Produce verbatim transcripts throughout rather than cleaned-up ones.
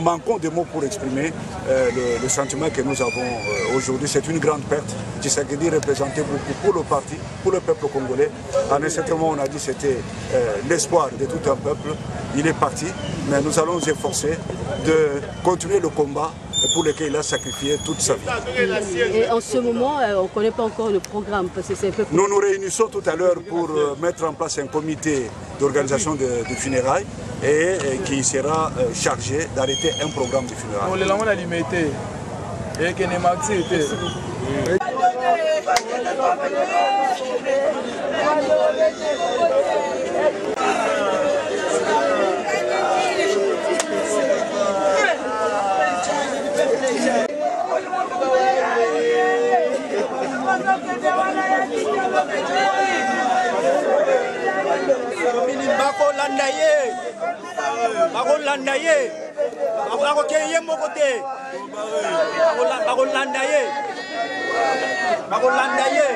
manquons de mots pour exprimer euh, le, le sentiment que nous avons euh, aujourd'hui. C'est une grande perte. Tshisekedi représentait beaucoup pour le parti, pour le peuple congolais. En un certain moment, on a dit que c'était euh, l'espoir de tout un peuple. Il est parti, mais nous allons nous efforcer de continuer le combat pour lequel il a sacrifié toute sa vie. Et en ce moment, on ne connaît pas encore le programme parce que c'est un peu... Nous nous réunissons tout à l'heure pour euh, mettre en place un comité d'organisation de, de funérailles et, et qui sera euh, chargé d'arrêter un programme de funérailles. Bakolanda ye, bakolanda ye, bakokeye mokote, bakolanda ye, bakolanda ye.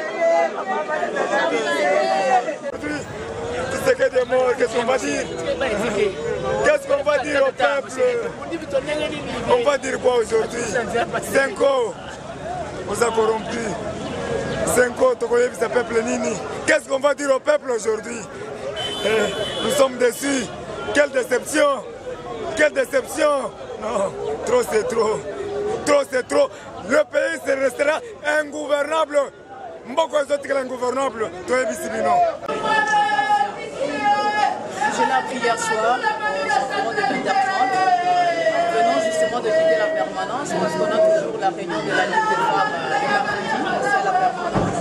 Tshisekedi est mort, qu'est-ce qu'on va dire? Qu'est-ce qu'on va dire au peuple? On va dire quoi aujourd'hui? Senko, on s'est corrompu. Senko, Tokoyebi, c'est peuple Nini. Qu'est-ce qu'on va dire au peuple aujourd'hui? Eh, nous sommes déçus. Quelle déception! Quelle déception! Non, trop c'est trop. Trop c'est trop. Le pays se restera ingouvernable. Mboko est ingouvernable. Toyebi Sibino. Je l'ai appris hier soir, aux environs de vingt heures trente. Venons justement de quitter la permanence parce qu'on a toujours la réunion de la Ligue des femmes le mardi, c'est à la permanence.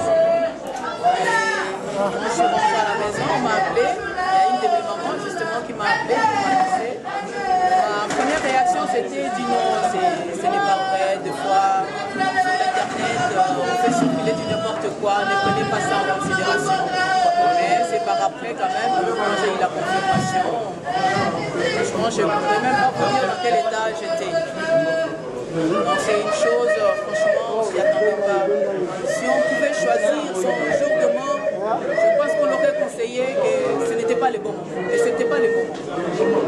Et quand je suis rentrée à la maison, on m'a appelé. Il y a une de mes mamans justement qui m'a appelé pour m'annoncer. Ma première réaction c'était du non, ce n'est pas vrai. Des fois, sur l'internet, on fait circuler du n'importe quoi, ne prenez pas ça en considération. Mais c'est par après quand même, quand j'ai eu la confirmation, franchement je ne pouvais même pas vous dire dans quel état j'étais. Donc c'est une chose, franchement, on s'y attendait pas. Si on pouvait choisir son jour de mort, je pense qu'on aurait conseillé que ce n'était pas le bon moment. Et ce n'était pas le bon moment.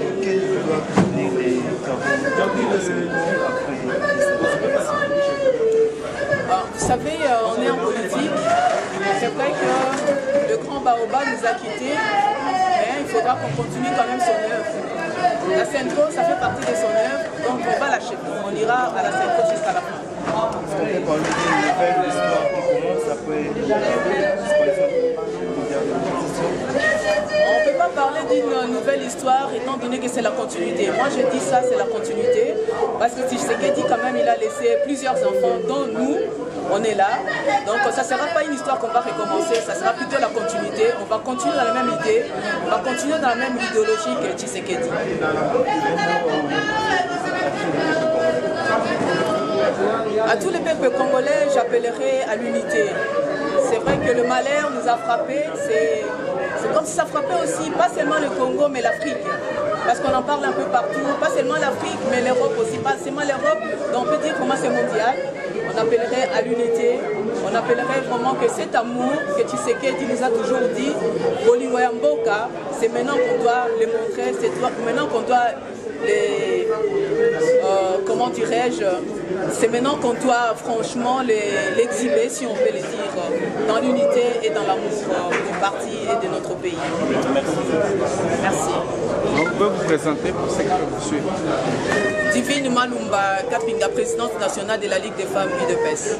Alors, vous savez, on est en politique. C'est vrai que le grand Baobab nous a quittés, mais il faudra qu'on continue quand même son œuvre. La Senko, ça fait partie de son œuvre, donc on va lâcher. On ira à la Senko jusqu'à la fin. Est-ce qu'on peut parler d'une nouvelle histoire qui commence après On ne peut pas parler d'une nouvelle histoire étant donné que c'est la continuité. Moi je dis ça, c'est la continuité, parce que Tshisekedi quand même il a laissé plusieurs enfants, dont nous, on est là. Donc ça ne sera pas une histoire qu'on va recommencer, ça sera plutôt la continuité. On va continuer dans la même idée, on va continuer dans la même idéologie que Tshisekedi. À tous les peuples congolais, j'appellerai à l'unité. C'est vrai que le malheur nous a frappés, c'est comme si ça frappait aussi, pas seulement le Congo, mais l'Afrique. Parce qu'on en parle un peu partout, pas seulement l'Afrique, mais l'Europe aussi, pas seulement l'Europe, donc on peut dire comment c'est mondial. On appellerait à l'unité, on appellerait vraiment que cet amour que Tshisekedi nous a toujours dit, Bolingo ya Mboka, c'est maintenant qu'on doit le montrer, c'est maintenant qu'on doit les, euh, comment dirais-je, c'est maintenant qu'on doit franchement l'exhiber, si on peut le dire, dans l'unité et dans l'amour du parti et de notre pays. Merci. On peut vous présenter pour ceux qui vous suivent. Divine Malumba Kapinga, présidente nationale de la Ligue des femmes U D P E S.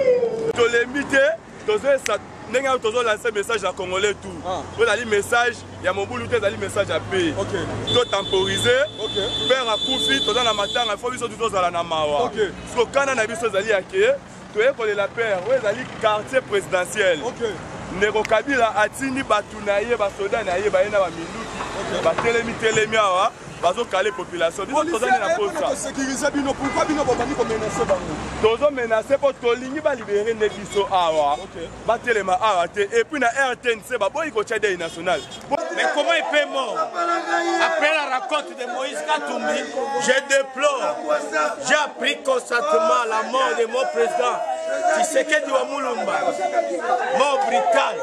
Nous avons lancé un message à Congolais tout. Vous avez un message, il y a mon boulot, vous avez un message à paix. Tout temporisé, faire un coup de fil, dans la matin, il faut que vous soyez dans la Namawa. Parce que quand on a vu ça, vous avez la paix, vous avez le quartier présidentiel. Neko Kabila atini batunaye basoda naye baena ba minuti batelemi telemi awa bazo caler population biso tozana na posa sécuriser bino pourquoi bino bobandi ko menacer bango tozo menacer po tolingi ba libérer ne biso awa batelema awa te et puis na R T N C ba boy ko tchade national. Mais comment il peut mort? Après la rencontre de Moïse Katumbi, je déplore, j'ai appris constatement la mort de mon président Tshisekedi wa Mulumba, mort brutal.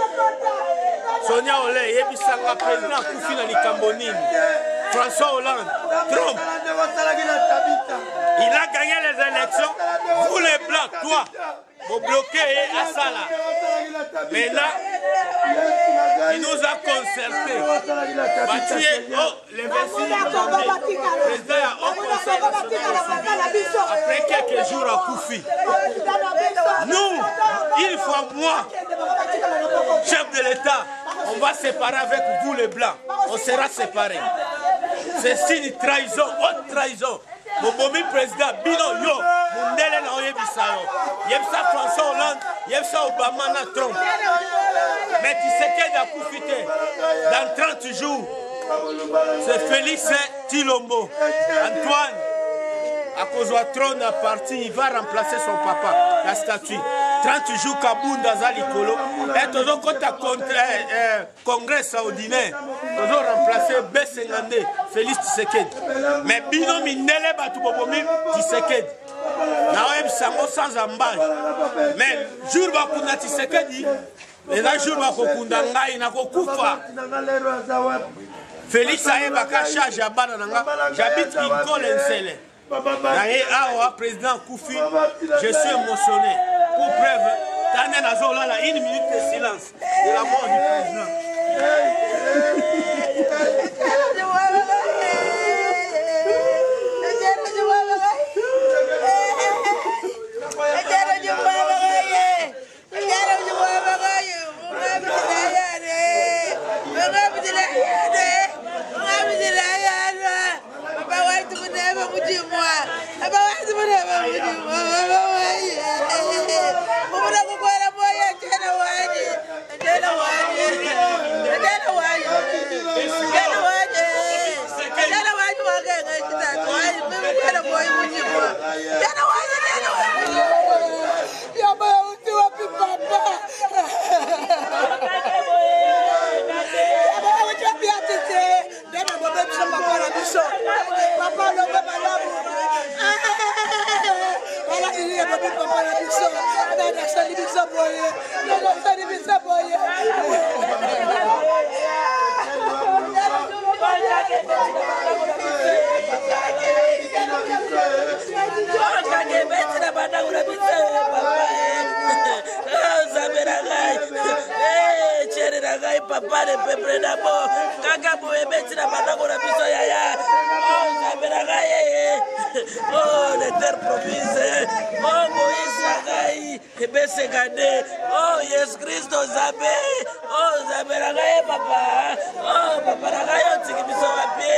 Sonia Olé, Yebisanga président Koufina Likambonine, François Hollande, Trump, Il a gagné les élections. Vous les blancs, toi, vous bloquez à Sala. Mais là, il nous a concertés. Batué, oh, les vessies, le président a au conseil national après quelques jours à Koufi. Nous, une fois moi, chef de l'État, on va séparer avec vous les blancs. On sera séparés. C'est signe trahison, haute trahison. Mon bomi président, Bino yo, Mundele na oyebisa yo. Yebsa François Hollande, Yebsa Obama na Trump. Mais tu sais qu'il y a Koufité. Dans trente jours, c'est Félix Tilombo. Antoine, à cause de trône à parti, il va remplacer son papa, la statue. trente jours, Kabounda Zalikolo. Et tous les congrès saoudien, tous ont remplacé B cinquante, Félix Tshisekedi. Mais Bino Mindele Batubobomi Tshisekedi. Naoem Sango sans embâche. Mais jour Bakuna Tshisekedi, les jours Bakokunda Ngai Nakokufa. Félix Aebaka charge à Bananga, j'habite Kinkol Nsele. Naye Awa, président Koufi, je suis émotionné. Pour preuve, Tane Nazola, une minute de silence de la mort du président. Papa de peuple d'abord, Kaka Boébeti la Batago la Biso Yaya, oh Zabelagaye, oh les terres promises, oh Moïse Sagaï, Ebese Gade, oh Yes Christo Zabé, oh Zabelagaye Papa, oh Papa Ragayo Tiki Biso Wapi,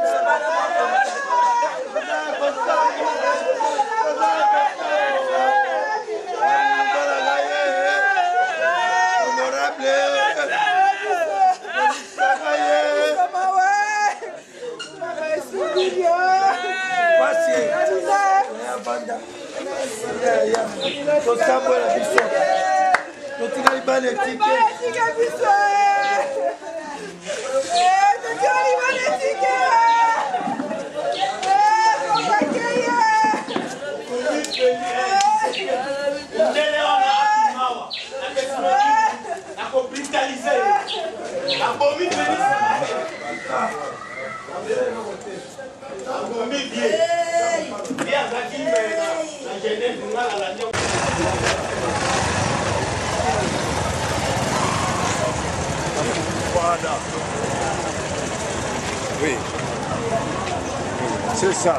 Voilà. Oui. C'est ça.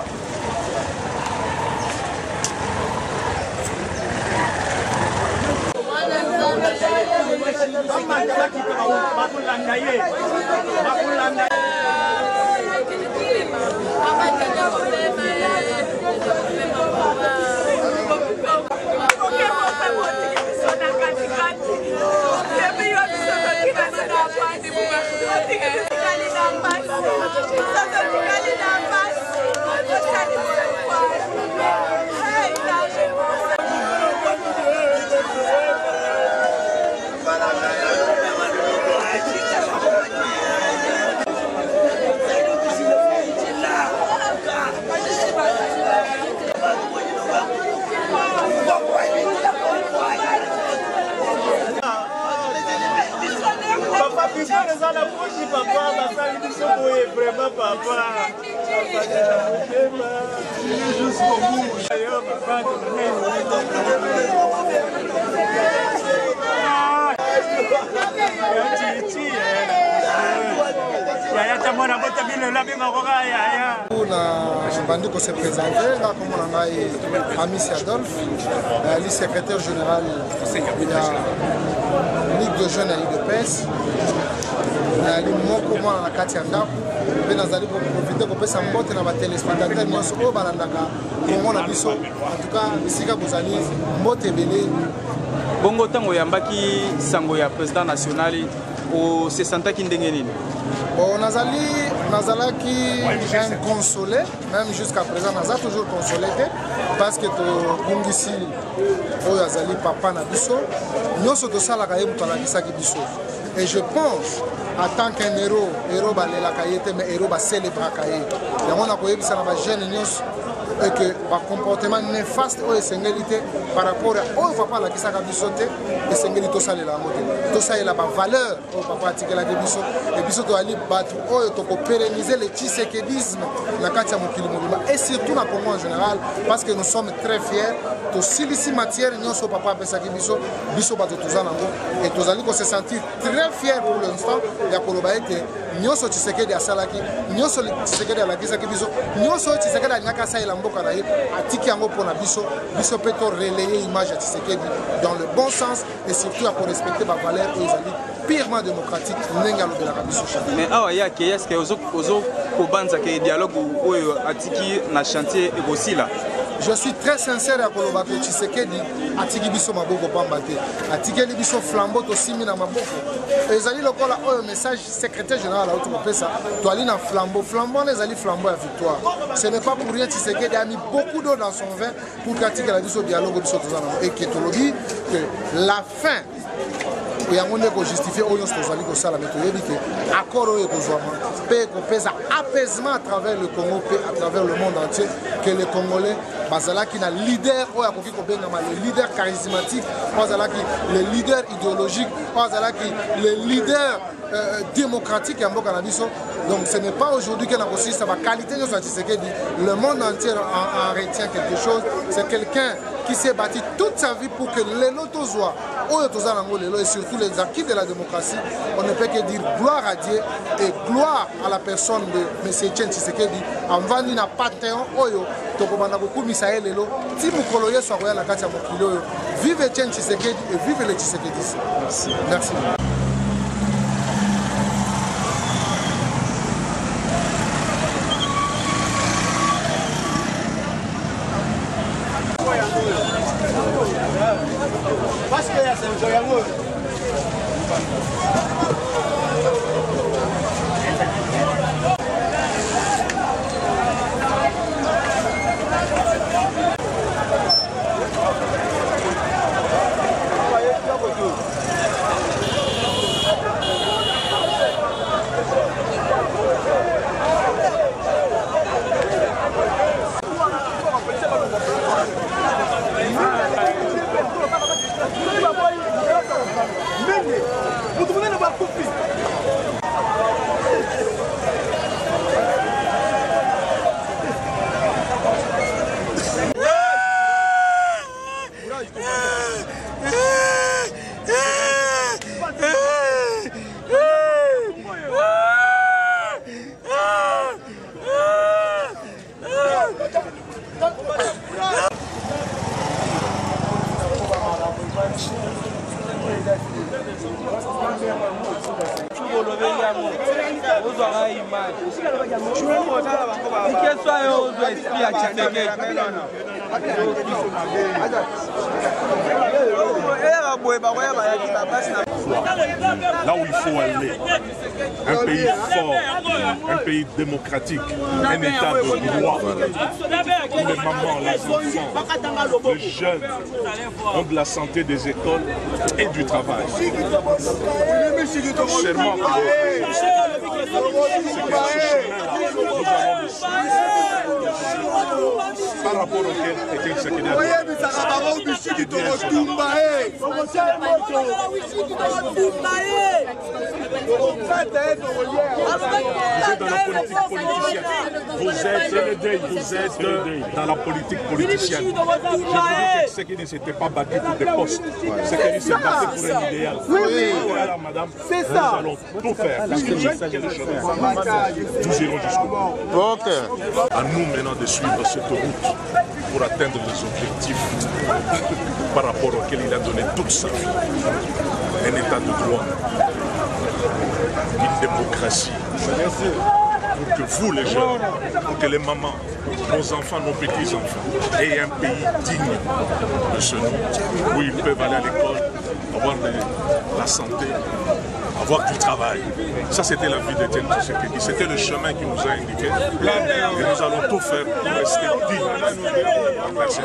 Bandiko se présenter, là comme on a eu Amici Adolphe, le secrétaire général de la Ligue de jeunes à l'I D P S, le moko moi na kati ya ndako, pe nazali ko profiter ko pesa mbote na ba téléspectateurs nyonso o balandaka Congo na biso, en tout cas bisika bozali mbote belé. Bongo tango yambaki sango ya président national au se sentaki ndenge nini? Bon, Nazali, Nazalaki inconsolé, même jusqu'à présent, Nazali toujours consolé parce que Bungisi, Nazali papa Nabiso, nous sommes tous à la cahier pour la Biso. Et je pense, en tant qu'un héros, héros balé la cahier, mais héros va célébrer la cahier. Et on a connu ça dans la jeune et que le comportement néfaste ou essentialité par rapport à au papa la qui s'est bisoté et sengeli to sale la moto to ça la valeur au papa tika la biso et biso to ali battu o to ko pérenniser le tshisekedisme la katia mokili mobimba et surtout na Congo en général parce que nous sommes très fiers to silisi matière nyonso papa pesa ki biso biso bato tozana ngo et tozali ko se sentir très fiers pour l'instant ya koloba ete nyonso tshisekedi asalaki nyonso tshisekedi alakisa ki biso nyonso tshisekedi anyaka sa ila mboka na ye atiki yango pona biso biso pe to relayer image ya Tshisekedi dans le bon sens et surtout pour respecter ba valeur et ezali purement démocratique ndenge alobelaka biso. Mais awa ya ke est-ce que ozo ozo kobanza ke dialogue oyo atiki na chantier ekosila? Je suis très sincère à Kolobako Tshisekedi atiki biso maboko pamba te atiki biso flambeau to simi na maboko ezali lokola oyo message secrétaire général auto pesa to ali na flambeau flambeau ezali flambeau à victoire. Ce n'est pas pour rien Tshisekedi a mis beaucoup d'eau dans son vin pour qu'atiki la biso dialogue biso tozana et que tolobi que la fin et on est justifié au lieu de ça la méthode que accord et paix apaisement à travers le Congo à travers le monde entier que les Congolais bazala qui na leader ou akoki ko bengama le leader charismatique bazala qui le leader idéologique bazala qui le leader euh, démocratique en mboka na biso. Donc ce n'est pas aujourd'hui que la ça va qualité de Tshisekedi le monde entier en, en retient quelque chose. C'est quelqu'un qui s'est battu toute sa vie pour que les lotozois et surtout les acquis de la démocratie, on ne peut que dire gloire à Dieu et gloire à la personne de M. Etienne Tshisekedi. En vendant un panthéon, vive Etienne Tshisekedi et vive les Tshisekedis. Merci. Merci. Parce que c'est un joyeux. Là où il faut aller, un pays fort, un pays démocratique, un état de droit, où les mamans, les enfants, les jeunes ont de la santé des écoles et du travail. Seulement, par rapport auquel Etienne Tshisekedi a dit, dans la politique politicienne. Vous êtes, vous êtes dans la politique politicienne. Je vous dis que ce qui ne s'était pas battu pour des postes, ce qui s'est battu pour un idéal. Oui, voilà, madame, c'est ça. Nous allons tout faire. Parce que nous, nous irons jusqu'au bout. Ok. À nous maintenant de suivre cette route pour atteindre les objectifs par rapport auxquels il a donné toute sa vie. Un état de droit, une démocratie, pour que vous les jeunes, pour que les mamans, nos enfants, nos petits-enfants aient un pays digne de ce nom, où ils peuvent aller à l'école, avoir de la santé, avoir du travail. Ça, c'était la vie d'Étienne Tshisekedi. C'était le chemin qu'il nous a indiqué. Et nous allons tout faire pour rester dignes. Merci.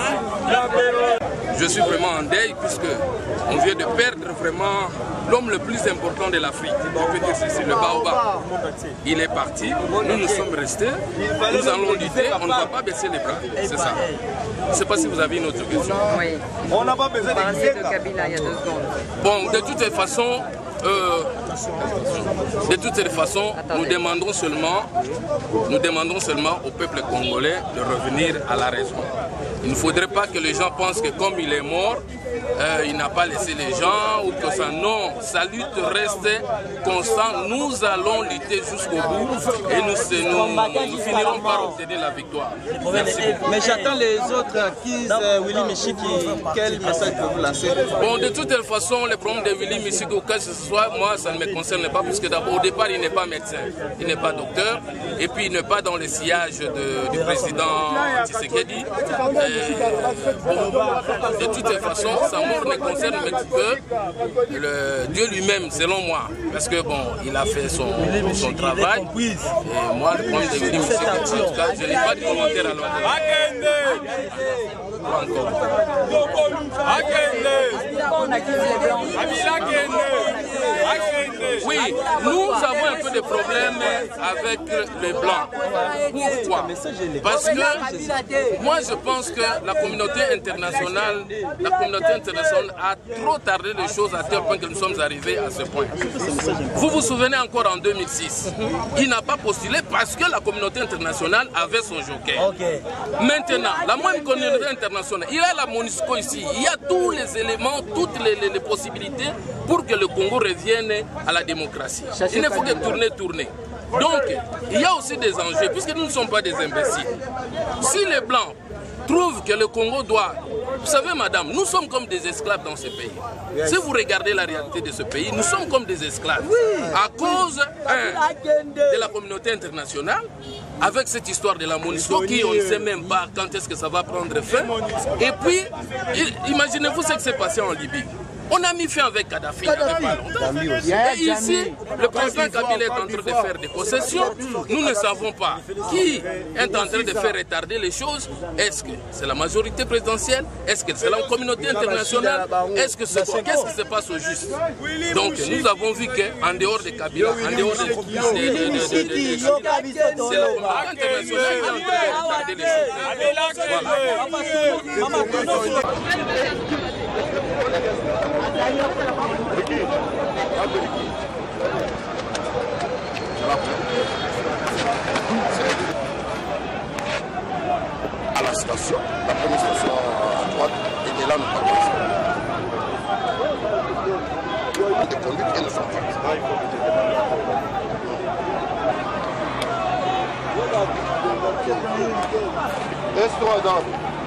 Je suis vraiment en deuil puisque on vient de perdre vraiment l'homme le plus important de l'Afrique. On peut dire ceci, le baobab. Il est parti, nous nous sommes restés, nous allons lutter, on ne va pas baisser les bras. C'est ça. Je ne sais pas si vous avez une autre question. Oui. On n'a pas besoin de Kabila il y a deux secondes. Bon, de toutes les façons, euh, de toutes les façons, nous demandons seulement, nous demandons seulement au peuple congolais de revenir à la raison. Il ne faudrait pas que les gens pensent que comme il est mort, euh, il n'a pas laissé les gens ou que ça. Non, sa lutte reste constante. Nous allons lutter jusqu'au bout et nous, nous, nous finirons par obtenir la victoire. Merci beaucoup. Mais j'attends les autres. Qui est Willy Michiki? Quel message que vous lancez? Bon, de toute façon, le problème de Willy Michiki, ou que ce soit, moi, ça ne me concerne pas, puisque d'abord, au départ, il n'est pas médecin, il n'est pas docteur, et puis il n'est pas dans le sillage de, du président Tshisekedi. Bon, de toutes façons, sa mort ne concerne que le Dieu lui-même, selon moi. Parce que bon, il a fait son, son travail. Et moi, le problème de Willy Michiki, en tout cas, je n'ai pas de commentaire à l'heure. Pas encore. Oui, nous avons un peu de problèmes avec les Blancs. Pourquoi? Parce que moi je pense que la communauté internationale, la communauté internationale a trop tardé les choses à tel point que nous sommes arrivés à ce point. Vous vous souvenez encore en deux mille six, il n'a pas postulé parce que la communauté internationale avait son joker. Maintenant, la même communauté internationale, il y a la MONUSCO ici, il y a tous les éléments, toutes les, les, les possibilités pour que le Congo revienne à la démocratie. Il ne faut que tourner, tourner. Donc, il y a aussi des enjeux, puisque nous ne sommes pas des imbéciles. Si les Blancs trouvent que le Congo doit... Vous savez, madame, nous sommes comme des esclaves dans ce pays. Si vous regardez la réalité de ce pays, nous sommes comme des esclaves. À cause hein, de la communauté internationale, avec cette histoire de la MONUSCO qui on ne sait même pas quand est-ce que ça va prendre fin. Et puis, imaginez-vous ce qui s'est passé en Libye. On a mis fin avec Kadhafi il n'y avait pas longtemps. Et ici, le président Kabila est en train de faire des concessions. Nous ne savons pas qui est en train de faire retarder les choses. Est-ce que c'est la majorité présidentielle? Est-ce que c'est la communauté internationale? Est-ce que c'est quoi? Qu'est-ce qui se passe au juste? Donc nous avons vu qu'en dehors de Kabila, en dehors de, de, de, de, de, de, de, de c'est la communauté internationale qui est en train de retarder les choses. Voilà. À la station, la première station à droite, et de là nous partons. Les conduites et nous sommes partis. Restons dans.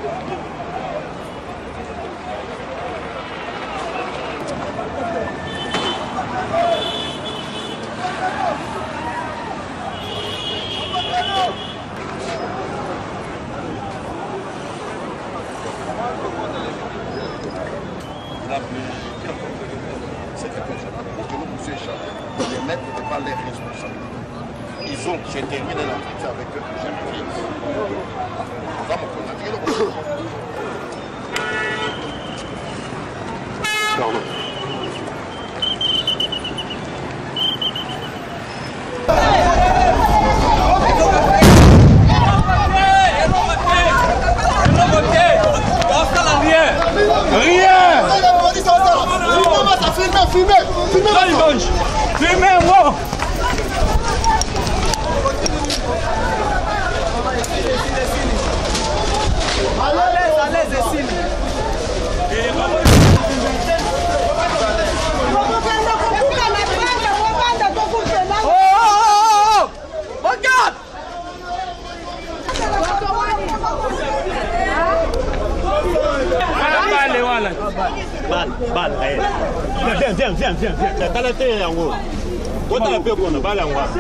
C'est que pour que nous puissions échanger, les maîtres n'étaient pas les responsables. Ils ont, j'ai terminé l'entretien avec eux, j'ai pris. On va me contacter. Pardon. Rien! filmez, filmez, filmez. Filmez, moi. Allez, allez, Cécile. Bal, bal, viens, viens, viens, viens, viens. T'as la télé en haut. Toi, t'as la paix qu'on a bal en haut.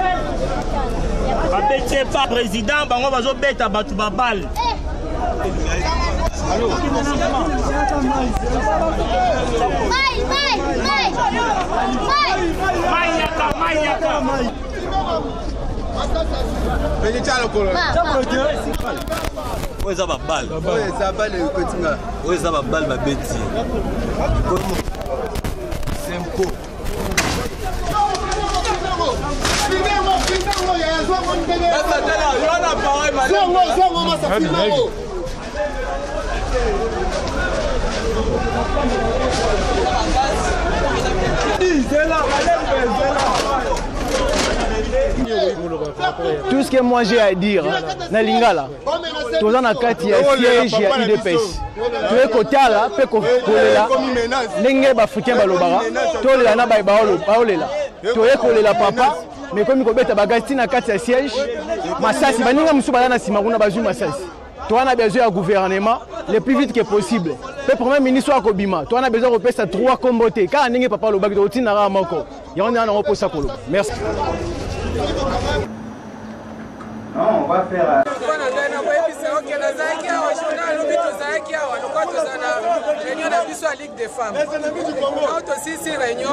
Abete pas président, bango bazo beta batu babal. Allô. Mai, mai, mai. Mai. Mayaka, mayaka. Mais tu as le colon. Où est ça ma balle? Où est ça balle le petit gars? Où est ça ma balle ma bête? C'est un pot. Tout ce que moi j'ai à dire, na lingala, tous en akati ya siège ya I D P S. Tu es côté là, pe ko kolela. Nenge ba africain ba lobara, to le na ba ba olela. Tu es kolela papa, mais comme ko beta bagati na kati ya siège, masasi baninga musu bana sima kuna bazu masasi. Tu as besoin du gouvernement le plus vite que possible. Le premier ministre Akobima, tu as besoin de repasser trois combotés. Car n'est pas le bac de routine à Ramako. Il y en a un repos à Kolo. Merci. Non, on va faire. Ligue des femmes. Tant aussi si réunion,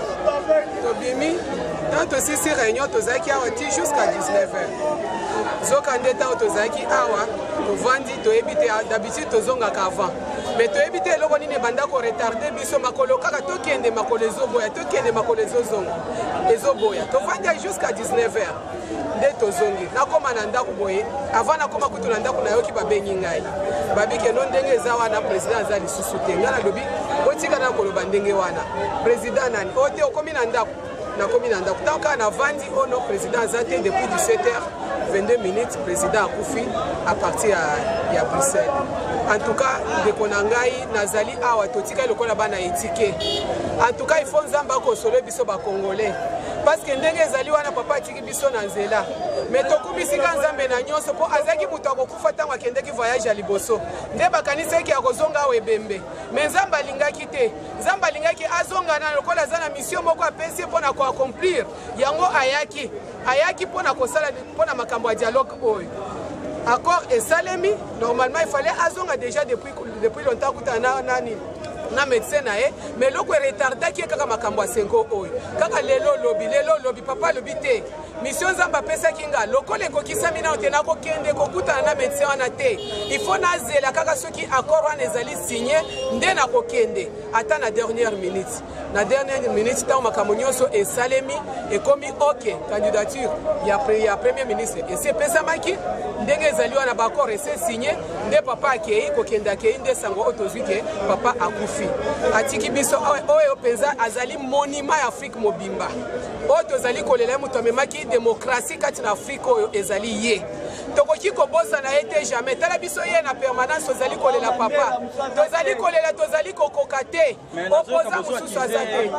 Tobimi, tant aussi si réunion, Tozaki Awati jusqu'à dix-neuf heures. Zokandeta Tozaki Awa, Tovandi, Toebite, d'habitude Tozonga qu'avant. Mais Toebite, le Ronine Banda ko retardé, Biso Makolo, Kaka Tokende Makolezo Boya, Tokende Makolezo Zongo, Ezoboya, Tovandi jusqu'à dix-neuf heures. Nde Tozongi, Nakoma Nanda Kuboye, avant Nakoma Kutunanda Kunayoki Babengingai. Babi Kenon Denge Zawana, président Zali Susute, Ngana Lobi, Otika na Koloba Ndenge Wana, président Nani, Ote Okomi Nanda, Nakomi Nanda, tant qu'on a vendu au nom président Zate depuis dix-sept heures vingt-deux minutes, président Akoufi à partir à Bruxelles. En tout cas, de Konangai, Nazali Awa, Totika le Kolabana étiqué. En tout cas, il faut Nzamba Kosole Biso ba Congolais. Parce que ndenge ezali wana papa tiki biso na nzela mais tokubisika nzambe na nyonso po azaki mutu akokufa ntango akendeki voyage ya liboso nde bakanisaki akozonga awa ebembe mais nzambe alingaki te nzambe alingaki azonga na lokola aza na mission moko apesi mpona koaccomplir yango ayaki ayaki mpona kosala mpona makambo ya dialogue oyo accord esalemi normalement il fallait azonga déjà depuis, depuis longtemps kutana nani na médecin na ye mais loko retardaki kaka makambo ya sengo oyo kaka lelo lobi lelo lobi papa lobi te mission nzambe apesaki nga lokola ekokisami na te nakokende kokutana na médecin wana te il faut nazela kaka soki accord wana ezali signé nde nakokende ata na dernière minute na dernière minute ntango makambo nyonso esalemi ekomi ok candidature ya, ya premier ministre esi epesamaki ndenge ezali wana baaccord esi signé nde papa akei kokende akei nde sango oyo tozwi ke papa akufi atiki biso oyo penza azali monument ya Afrique mobimba oyo tozali kolela moto amemaki démocratie kati na Afrique oyo ezali ye tokoki kobosana ye te jamais tala biso ye na permanence tozali kolela papa tozali kolela tozali kokoka te opoza mosusu aza te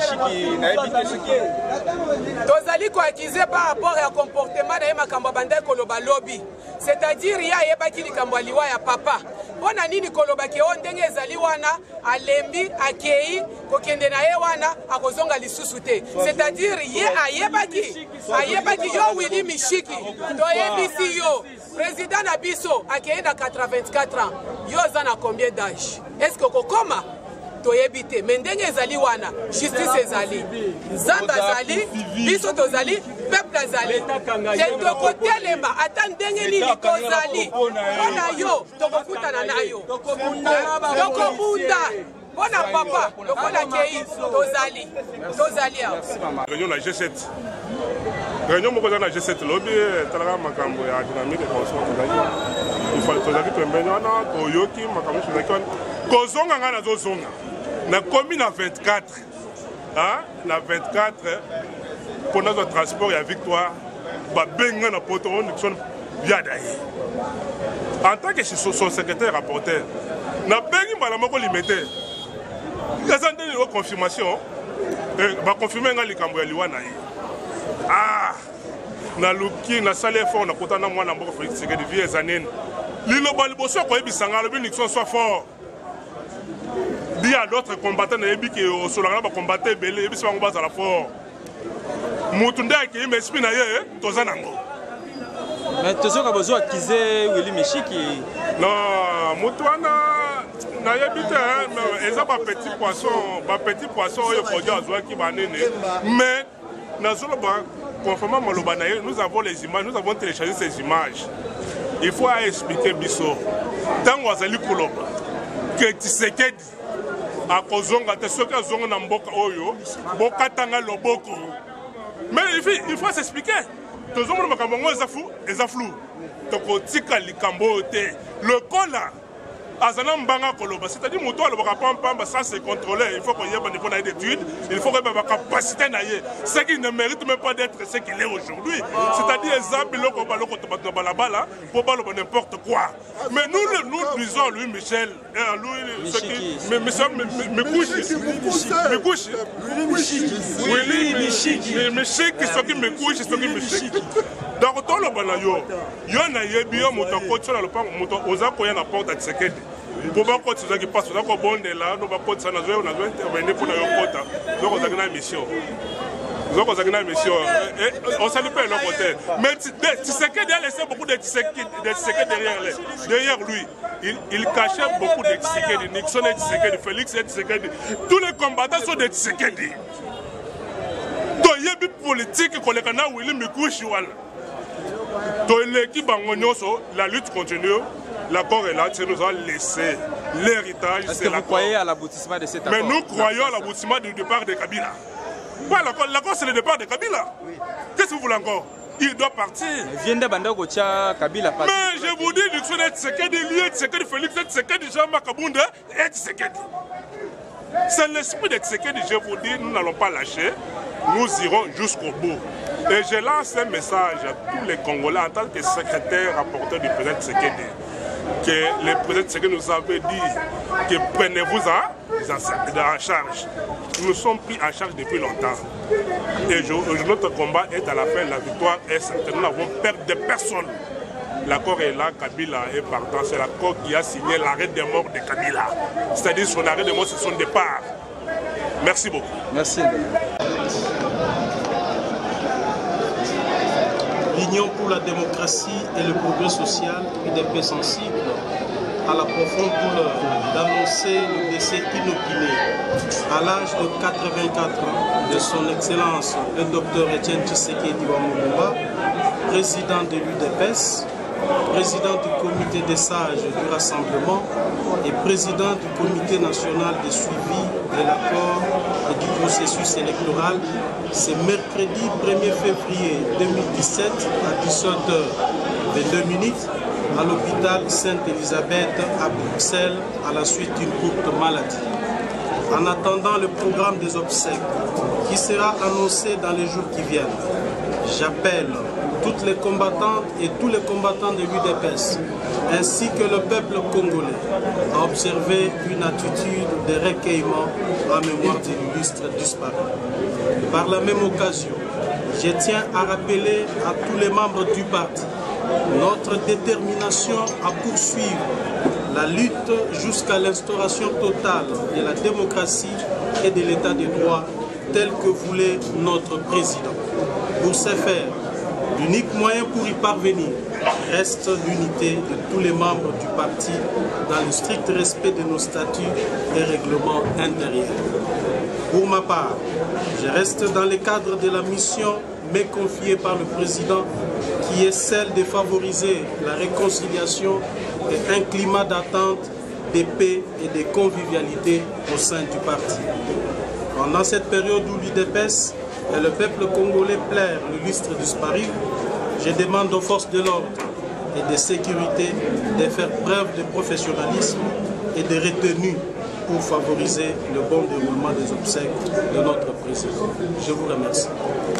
tozali koakize par rapport ya comportement na ye makambo bandai koloba lobi c'est-à-dire ye ayebaki likambo ya liwa ya papa mpona nini kolobaki oyo ndenge ezali wana alembi akei kokende na ye wana akozonga lisusu te c'est-à-dire ye ayebaki ayebaki yo Willy Mishiki toyebisi yo président na biso akei na quatre-vingt-quatre ans yo oza na combien d'âge est-ce que kokoma toyebi te me ndenge ezali wana justice ezali nzambe azali biso tozali peuple azali te tokotelema ata ndenge nini tozali mpona yo tokokutana na yo tokobunda mpona papa lokola kei tozali tozali awa réunion na G sept réunion moko eza na G sept lobi etalaka makambo ya dynamique ekonsoma tozali tozali pembeni wana toyoki makambo tozalaki wana kozonga ngai nazozonga nakomi na vingt-quatre na vingt-quatre pour notre transport et la victoire, babenga na poto Nixon Yadaye. En tant que son secrétaire rapporteur, na bengi malamoko limité. Les antennes de confirmation, va confirmer nga likambo ya liwa na ye. Ah, na luki na salé fort na kotana mwana mboko Félix Tshisekedi vieux années. Lilo baliboso ko ebisanga lobi Nixon soit fort. Dit à d'autres combattants na yebi ke o solanga ba combattre belé ebisi bango bazala fort. Mutunda ki m'esprit na ye tozanango. Mais toujours a besoin d'acquiser Willy Michiki. Non, Moutouana, n'a y habité, mais ils ont pas petit poisson, pas petit poisson, il faut dire à Zoua qui va naître. Mais, conformément à Malobanaye, nous avons les images, nous avons téléchargé ces images. Il faut expliquer Bisso. Tant que vous allez Kouloba, que Tshisekedi, à Kozonga, tu sais que Zonga Namboka Oyo, Boka Tanga Loboko. Mais il faut s'expliquer. Tous les gens sont flous. Le cola, c'est-à-dire que ça c'est contrôlé. Il faut qu'il y ait un niveau d'études, il faut qu'il y ait une capacité. Ce qui ne mérite même pas d'être ce qu'il est aujourd'hui. C'est-à-dire pour n'importe quoi. Mais nous, nous disons, lui, Michel, lui, mais Michel, ce qui me couche, ce qui me couche. Donc, dans le balayo, il y a un yébio, moto coach sur le pan, moto osa koya na porte à Tshisekedi. Pour pas coach ça qui passe, on a quoi bon de là, nous va coach ça, on a besoin d'intervenir pour la quota. Donc on a une mission. Donc on a une mission. On s'en pas l'autre côté. Mais Tshisekedi a laissé beaucoup de Tshisekedi derrière lui. Derrière lui, il, il cachait beaucoup de Tshisekedi. Nixon et Tshisekedi, Félix et Tshisekedi. Tous les combattants sont des Tshisekedi. Donc il y a une politique qu'on les connaît Willy Mikouchi. La lutte continue, l'accord est là, tu nous as laissé l'héritage. Est-ce que vous croyez à l'aboutissement de cet accord? Mais nous croyons à l'aboutissement du départ de Kabila. L'accord c'est le départ de Kabila. Qu'est-ce que vous voulez encore? Il doit partir. Mais je vous dis, Nixon est Tshisekedi, lié Tshisekedi, Félix est Tshisekedi, Jean-Marc Kabunda et Tshisekedi. C'est l'esprit de Tshisekedi, je vous dis, nous n'allons pas lâcher, nous irons jusqu'au bout. Et je lance un message à tous les Congolais en tant que secrétaire rapporteur du président Tshisekedi, que le président Tshisekedi nous avait dit que prenez-vous en charge. Nous sommes pris en charge depuis longtemps. Et aujourd'hui, notre combat est à la fin, la victoire est certaine. Nous n'avons peur de personne. L'accord est là, Kabila est partant. C'est l'accord qui a signé l'arrêt de mort de Kabila. C'est-à-dire son arrêt de mort, c'est son départ. Merci beaucoup. Merci. L'Union pour la démocratie et le progrès social, U D P sensible à la profonde douleur d'annoncer le décès inopiné à l'âge de quatre-vingt-quatre ans de son Excellence le docteur Etienne Tshisekedi Wamulumba, président de l'U D P S, président du comité des sages du Rassemblement et président du comité national de suivi de l'accord et du processus électoral, c'est mercredi premier février deux mille dix-sept à dix-sept heures vingt-deux minutes à l'hôpital Sainte-Élisabeth à Bruxelles à la suite d'une courte maladie. En attendant le programme des obsèques qui sera annoncé dans les jours qui viennent, j'appelle toutes les combattantes et tous les combattants de l'U D P S ainsi que le peuple congolais à observer une attitude de recueillement en mémoire de l'illustre disparu. Par la même occasion, je tiens à rappeler à tous les membres du parti notre détermination à poursuivre la lutte jusqu'à l'instauration totale de la démocratie et de l'état de droit tel que voulait notre président. Pour ce faire, l'unique moyen pour y parvenir reste l'unité de tous les membres du parti dans le strict respect de nos statuts et règlements intérieurs. Pour ma part, je reste dans le cadre de la mission m'est confiée par le président qui est celle de favoriser la réconciliation et un climat d'attente, de paix et de convivialité au sein du parti. Pendant cette période où l'U D P S et le peuple congolais pleure l'illustre disparu, je demande aux forces de l'ordre et de sécurité de faire preuve de professionnalisme et de retenue pour favoriser le bon déroulement des obsèques de notre président. Je vous remercie.